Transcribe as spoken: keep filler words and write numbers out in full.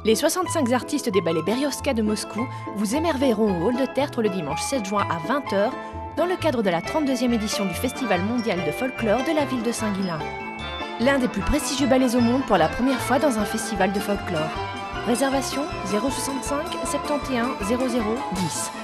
Les soixante-cinq artistes des ballets Berioska de Moscou vous émerveilleront au Hall de Tertre le dimanche sept juin à vingt heures dans le cadre de la trente-deuxième édition du Festival mondial de folklore de la ville de Saint-Guilain. L'un des plus prestigieux ballets au monde pour la première fois dans un festival de folklore. Réservation zéro soixante-cinq soixante et onze zéro zéro dix.